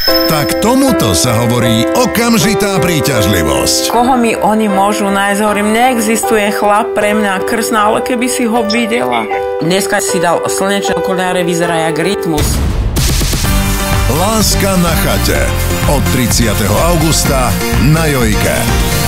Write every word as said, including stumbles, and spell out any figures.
Tak tomuto sa hovorí okamžitá príťažlivosť. Koho mi oni môžu nájsť? Hovorím, neexistuje chlap pre mňa krsná, ale keby si ho videla. Dneska si dal slnečné okuliare, vyzerá jak Rytmus. Láska na chate. Od tridsiateho augusta na Jojke.